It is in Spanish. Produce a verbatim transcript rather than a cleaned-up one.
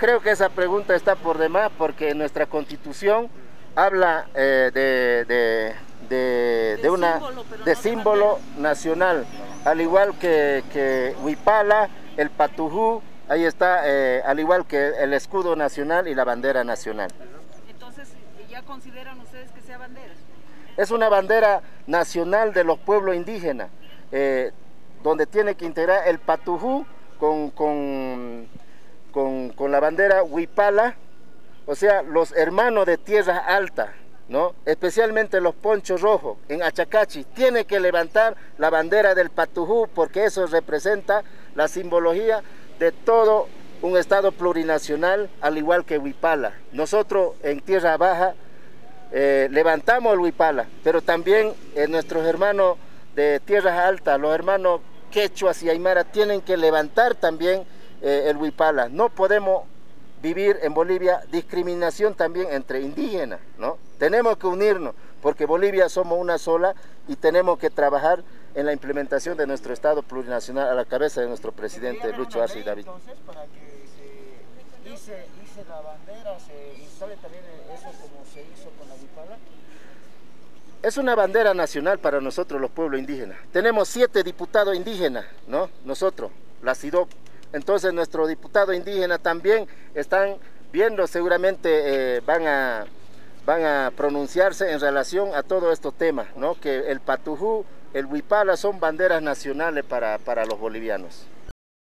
creo que esa pregunta está por demás porque nuestra Constitución habla eh, de, de, de, de, una, símbolo, de no símbolo de nacional, al igual que, que Huipala, el Patujú, ahí está, eh, al igual que el escudo nacional y la bandera nacional. Entonces, ¿ya consideran ustedes que sea bandera? Es una bandera nacional de los pueblos indígenas, eh, donde tiene que integrar el Patujú con, con, con, con la bandera Huipala, o sea, los hermanos de tierra alta, ¿no? Especialmente los ponchos rojos en Achacachi, tiene que levantar la bandera del Patujú porque eso representa la simbología de todo un estado plurinacional, al igual que Huipala. Nosotros en Tierra Baja eh, levantamos el Huipala, pero también eh, nuestros hermanos de tierras altas, los hermanos quechuas y aymara, tienen que levantar también eh, el Huipala. No podemos vivir en Bolivia discriminación también entre indígenas, ¿no? Tenemos que unirnos, porque Bolivia somos una sola y tenemos que trabajar en la implementación de nuestro Estado plurinacional a la cabeza de nuestro presidente Lucho Arce y David. Entonces, para que se hice, hice la bandera, se instale también eso como se hizo con la Huipala. Es una bandera nacional para nosotros los pueblos indígenas. Tenemos siete diputados indígenas, ¿no? Nosotros, la C I D O P. Entonces nuestros diputados indígenas también están viendo, seguramente eh, van, a, van a pronunciarse en relación a todos estos temas, ¿no? Que el Patujú, el Huipala son banderas nacionales para, para los bolivianos.